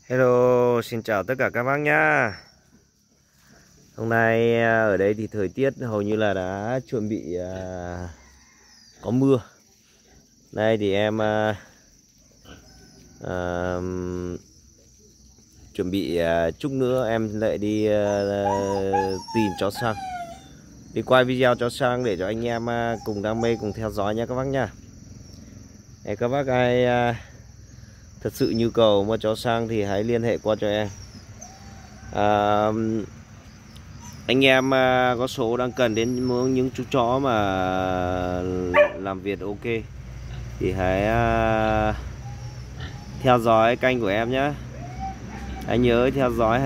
Hello, xin chào tất cả các bác nhá. Hôm nay ở đây thì thời tiết hầu như là đã chuẩn bị có mưa. Đây thì em chuẩn bị chút nữa em lại đi tìm chó săn, đi quay video chó săn để cho anh em cùng đam mê cùng theo dõi nha các bác nha. Để các bác ai thật sự nhu cầu mua chó săn thì hãy liên hệ qua cho em. Anh em có số đang cần đến những chú chó mà làm việc ok thì hãy theo dõi kênh của em nhé. Hãy nhớ theo dõi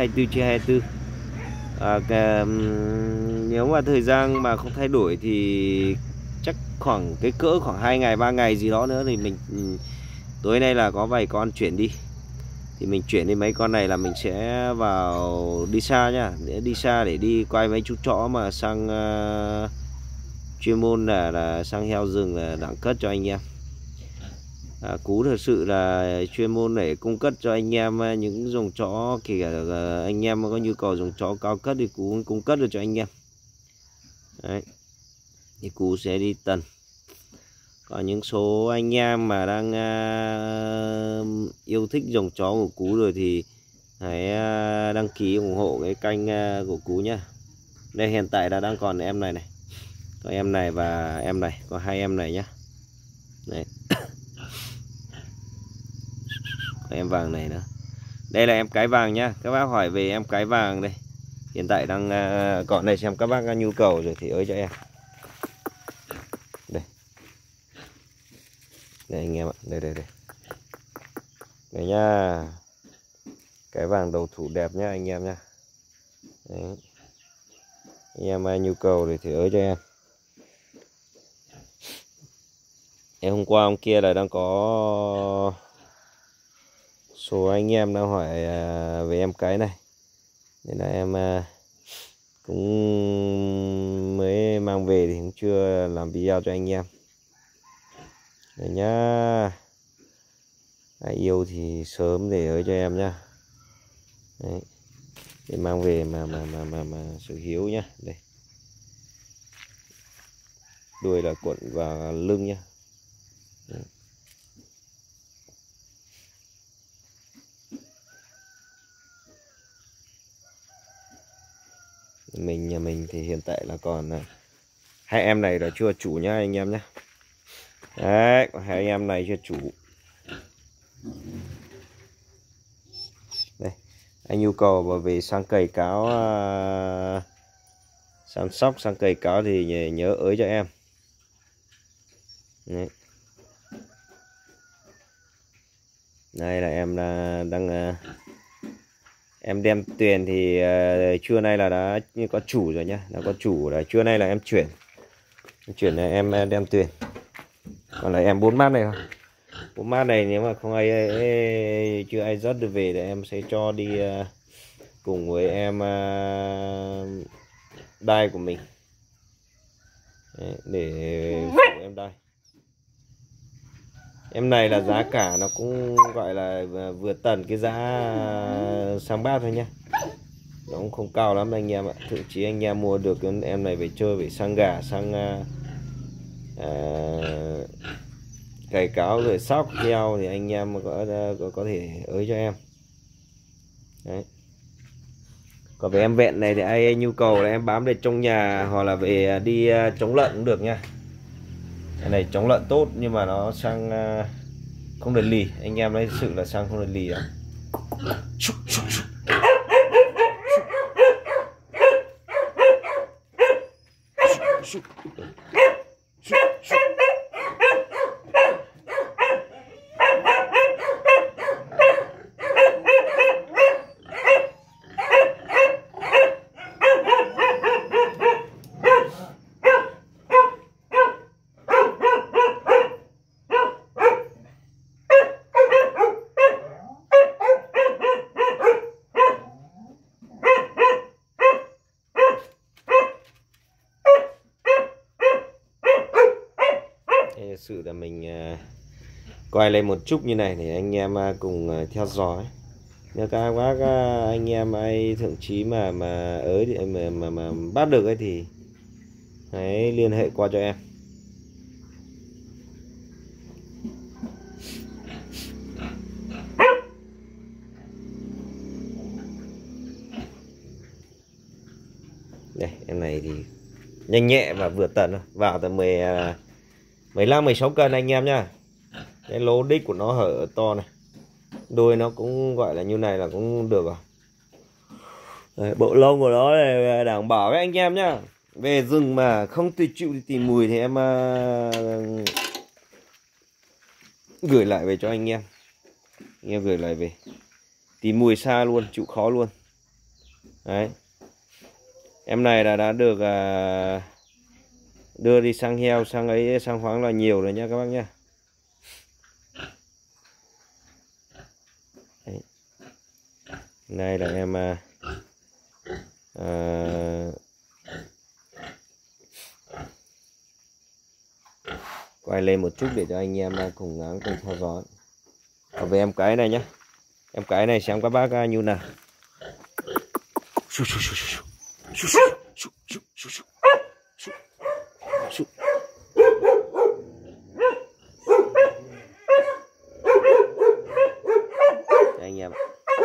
24/24. Nếu mà thời gian mà không thay đổi thì chắc khoảng khoảng 2 ngày 3 ngày gì đó nữa thì mình tối nay là có vài con chuyển đi. Thì mình chuyển đi mấy con này là mình sẽ vào đi xa nhá, đi xa để đi quay mấy chú chó mà sang chuyên môn là sang heo rừng là đẳng cấp cho anh em. Cú thật sự là chuyên môn để cung cấp cho anh em những dòng chó, kể cả anh em có nhu cầu dòng chó cao cấp thì Cú cung cấp được cho anh em. Đấy. Thì Cú sẽ đi tần. Còn những số anh em mà đang yêu thích dòng chó của Cú rồi thì hãy đăng ký ủng hộ cái kênh của Cú nhá. Đây hiện tại là đang còn em này, có em này và em này, có hai em này nhá. Đấy. Có em vàng này nữa. Đây là em cái vàng nhá. Các bác hỏi về em cái vàng đây. Hiện tại đang còn đây, xem các bác có nhu cầu rồi thì ới cho em. Đây. Đây anh em ạ, đây. Đây nha. Cái vàng đầu thủ đẹp nhá anh em nhá. Đấy. Anh em nhu cầu thì ới cho em. Hôm qua hôm kia là đang có số anh em đang hỏi về em cái này. Nên là em cũng mới mang về thì cũng chưa làm video cho anh em. Đấy nhá. Ai yêu thì sớm để ới cho em nhá. Đấy. Để mang về mà sở hữu nhá. Đây. Đuôi là cuộn vào lưng nhá. Đấy. Nhà mình thì hiện tại là còn hai em này là chưa chủ nhá anh em nhá. Đấy, còn hai anh em này chưa chủ. Đây, anh nhu cầu mà về sang cày cáo, săn sóc sang cày cáo thì nhớ ới cho em. Đấy. Đây là em đang em đem tiền thì trưa nay là đã có chủ rồi nhá, đã có chủ là trưa nay là em chuyển này em đem tiền. Còn là em 4 mát này không? 4 mát này nếu mà không chưa ai dắt được về thì em sẽ cho đi cùng với em đai của mình. Đấy, để phụ em đai. Em này là giá cả nó cũng gọi là vừa tầm cái giá sang bát thôi nhá. Nó cũng không cao lắm anh em ạ. Thậm chí anh em mua được em này về chơi, về sang gà, sang cày cáo rồi sóc heo thì anh em có thể ới cho em. Đấy. Còn về em vẹn này thì ai nhu cầu là em bám để trong nhà hoặc là về đi chống lợn cũng được nha. Cái này chống lợn tốt nhưng mà nó sang không được lì, anh em nói sự là sang không được lì đâu. Sự là mình quay lên một chút như này để anh em cùng theo dõi. Nhờ các bác anh em ai thượng trí mà ới thì mà bắt được ấy thì hãy liên hệ qua cho em. Đây em này thì nhanh nhẹ và vừa tận thôi, vào tầm 15 16 cân anh em nhá. Cái lỗ đích của nó hở to này, đuôi nó cũng gọi là như này là cũng được rồi. Đấy, bộ lông của nó này đảm bảo với anh em nhá. Về rừng mà không tự chịu đi tìm mùi thì em gửi lại về cho anh em gửi lại về tìm mùi xa luôn, chịu khó luôn. Đấy, em này là đã được đưa đi sang heo, sang ấy, sang khoáng là nhiều rồi nha các bác nhá. Đấy. Này là em quay lên một chút để cho anh em cùng ngắm cùng theo dõi. Còn về em cái này nhá, em cái này xem các bác như nào. Đây anh em ạ.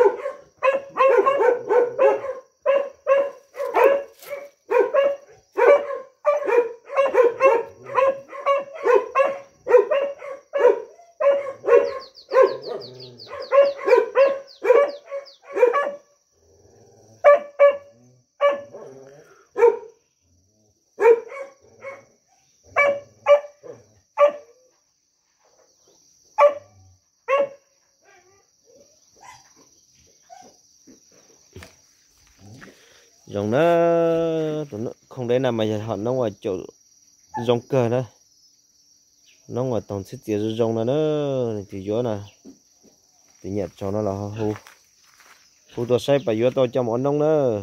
Dòng nó không đến nào mà họ nó ngoài chỗ dòng cờ đó, nó ngoài tổng xích tiền dòng nó thì gió nè thì nhặt cho nó là hù tôi xây phải gió tôi cho món nông nữa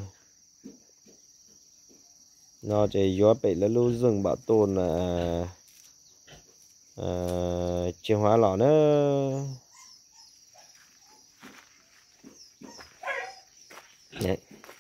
nó chỉ gió bị là lưu rừng bảo tồn là chiều hóa lọ nữa. Đấy.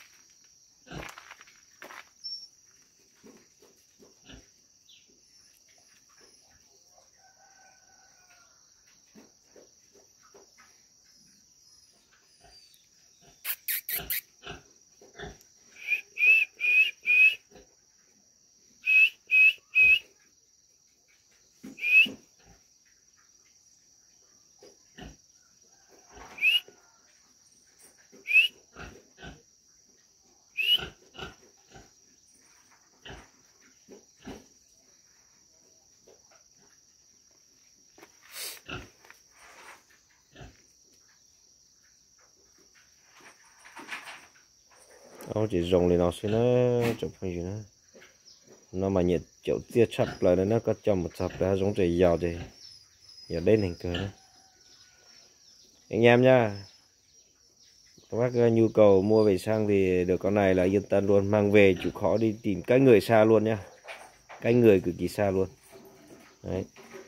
Nó chỉ dùng thì nó sẽ nó chụp hay gì nữa nó mà nhiệt chỗ tia chập lại nó có cho một sập ra giống trời giàu thì giờ đến hình cười đó anh em nhá. Các bác nhu cầu mua về sang thì được con này là yên tâm luôn, mang về chịu khó đi tìm cái người xa luôn nhá, cái người cực kỳ xa luôn. Đấy.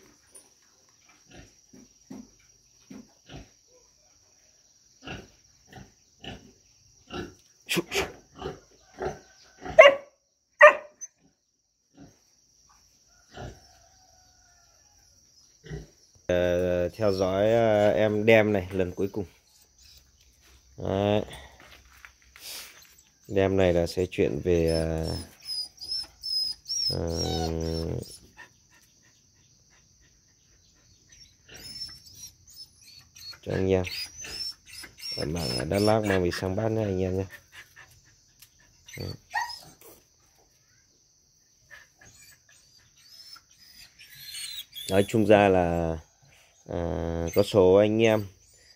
Theo dõi em đem này lần cuối cùng. Đấy. Đem này là sẽ chuyện về cho anh em ở mảng Đắk Lắk mang về sang Bắc nha anh em nhé. Nói chung ra là có số anh em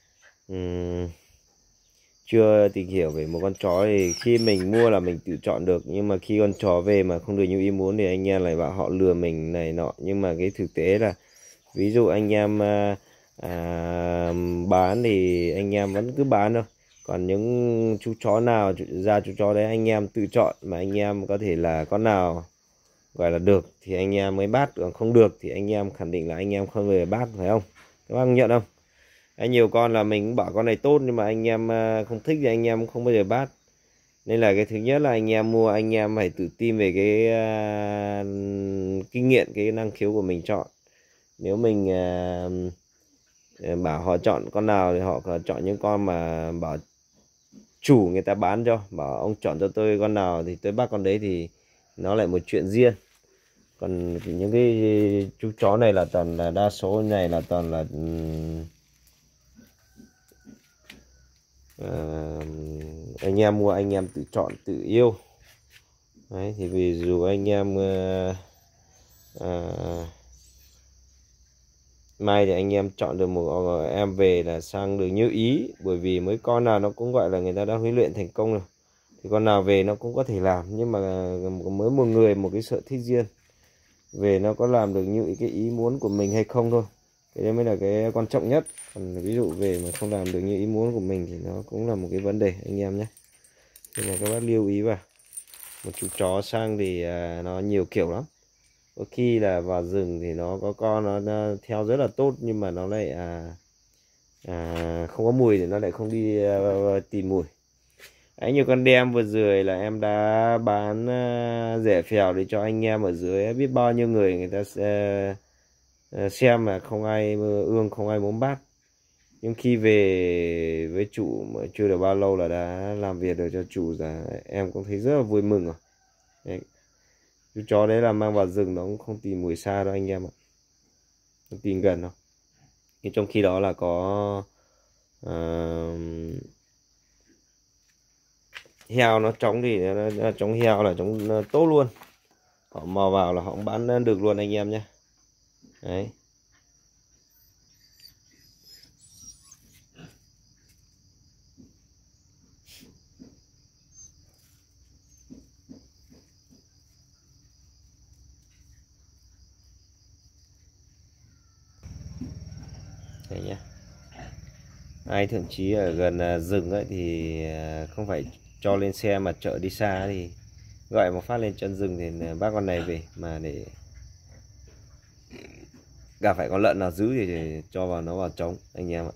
chưa tìm hiểu về một con chó thì khi mình mua là mình tự chọn được, nhưng mà khi con chó về mà không được như ý muốn thì anh em lại bảo họ lừa mình này nọ. Nhưng mà cái thực tế là ví dụ anh em bán thì anh em vẫn cứ bán thôi, còn những chú chó nào ra chú chó đấy anh em tự chọn, mà anh em có thể là con nào gọi là được thì anh em mới bắt, còn không được thì anh em khẳng định là anh em không về bắt, phải không các bác nhận không? Nhiều con là mình cũng bảo con này tốt, nhưng mà anh em không thích thì anh em không bao giờ bắt. Nên là cái thứ nhất là anh em mua, anh em phải tự tin về cái kinh nghiệm, cái năng khiếu của mình chọn. Nếu mình bảo họ chọn con nào thì họ chọn những con mà bảo chủ người ta bán cho, bảo ông chọn cho tôi con nào thì tôi bắt con đấy, thì nó lại một chuyện riêng. Còn những cái chú chó này là toàn là, đa số này là toàn là anh em mua, anh em tự chọn tự yêu đấy. Thì vì dù anh em mai thì anh em chọn được một em về là sang được như ý, bởi vì mấy con nào nó cũng gọi là người ta đã huấn luyện thành công rồi, thì con nào về nó cũng có thể làm. Nhưng mà mới một người một cái sở thích riêng, về nó có làm được như cái ý muốn của mình hay không thôi, cái đấy mới là cái quan trọng nhất. Còn ví dụ về mà không làm được như ý muốn của mình thì nó cũng là một cái vấn đề anh em nhé. Nên là các bác lưu ý vào. Một chú chó sang thì nó nhiều kiểu lắm. Có khi là vào rừng thì nó có con nó theo rất là tốt, nhưng mà nó lại không có mùi thì nó lại không đi tìm mùi. Đấy, như con đen vừa rồi là em đã bán rẻ phèo để cho anh em ở dưới, biết bao nhiêu người ta xem mà không ai ương, không ai muốn bắt. Nhưng khi về với chủ mà chưa được bao lâu là đã làm việc được cho chủ rồi, em cũng thấy rất là vui mừng rồi. Đấy. Chú chó đấy là mang vào rừng nó cũng không tìm mùi xa đâu anh em ạ, không tìm gần đâu. Nhưng trong khi đó là có heo nó trống thì nó trống heo là trống tốt luôn, họ mò vào là họ cũng bán được luôn anh em nhé. Đấy. Đấy nhá. Ai thậm chí ở gần rừng ấy thì không phải cho lên xe mà chở đi xa thì gọi một phát lên chân rừng thì bác con này về, mà để gặp phải con lợn nào dữ thì cho vào nó vào trống anh em ạ.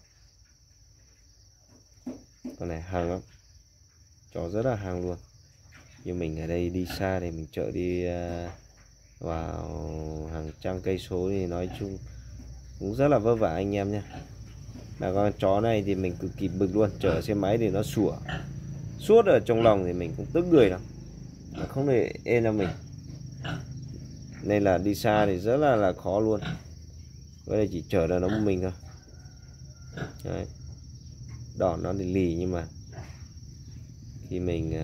Con này hàng lắm, chó rất là hàng luôn. Như mình ở đây đi xa thì mình chở đi vào hàng trăm cây số thì nói chung cũng rất là vất vả anh em nhé. Là con chó này thì mình cực kỳ bực luôn, chở xe máy thì nó sủa suốt ở trong lòng thì mình cũng tức người lắm, mà không để ên là mình. Nên là đi xa thì rất là khó luôn. Bây giờ chỉ chở được nó một mình thôi. Đấy. Đòn nó thì lì, nhưng mà khi mình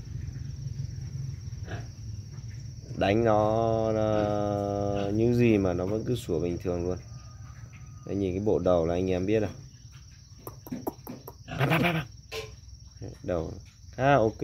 đánh nó những gì mà nó vẫn cứ sủa bình thường luôn. Đấy, nhìn cái bộ đầu là anh em biết rồi. Đầu khá ok.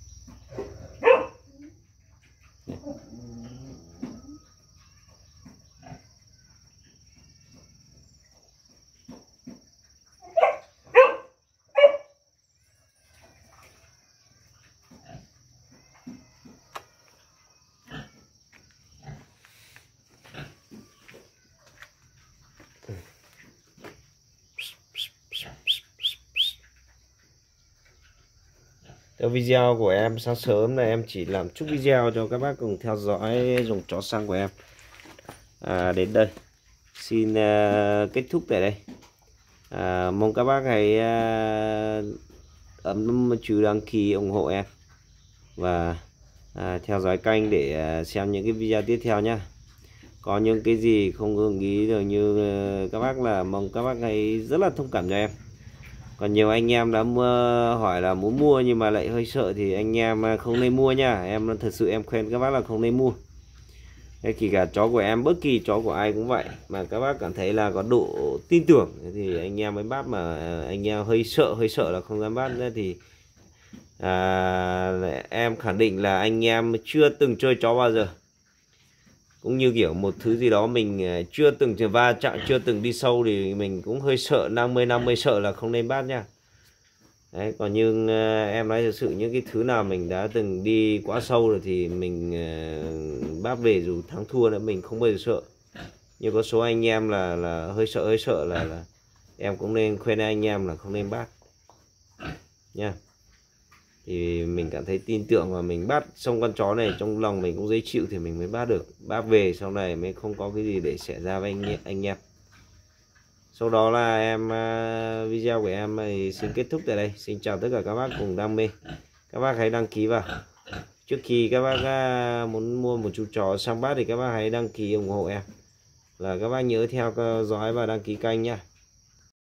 Theo video của em sáng sớm này em chỉ làm chút video cho các bác cùng theo dõi dùng chó săn của em. Đến đây xin kết thúc tại đây. Mong các bác hãy ấn chú đăng ký ủng hộ em và theo dõi kênh để xem những cái video tiếp theo nhé. Có những cái gì không ưng ý được như các bác là mong các bác hãy rất là thông cảm cho em. Còn nhiều anh em đã hỏi là muốn mua nhưng mà lại hơi sợ thì anh em không nên mua nha. Em thật sự em khuyên các bác là không nên mua. Kể cả chó của em, bất kỳ chó của ai cũng vậy, mà các bác cảm thấy là có độ tin tưởng thì anh em mới bắt, mà anh em hơi sợ là không dám bắt nữa thì em khẳng định là anh em chưa từng chơi chó bao giờ. Cũng như kiểu một thứ gì đó mình chưa từng va chạm, chưa từng đi sâu thì mình cũng hơi sợ, 50-50 sợ là không nên bắt nha. Đấy, còn như em nói thực sự những cái thứ nào mình đã từng đi quá sâu rồi thì mình bắt về dù thắng thua nữa mình không bao giờ sợ. Nhưng có số anh em là hơi sợ là em cũng nên khuyên anh em là không nên bắt nha. Thì mình cảm thấy tin tưởng và mình bắt xong con chó này trong lòng mình cũng dễ chịu thì mình mới bắt được. Bắt về sau này mới không có cái gì để xảy ra với anh em. Sau đó là video của em thì xin kết thúc tại đây. Xin chào tất cả các bác cùng đam mê. Các bác hãy đăng ký vào. Trước khi các bác muốn mua một chú chó sang bắt thì các bác hãy đăng ký ủng hộ em. Là các bác nhớ theo dõi và đăng ký kênh nhá.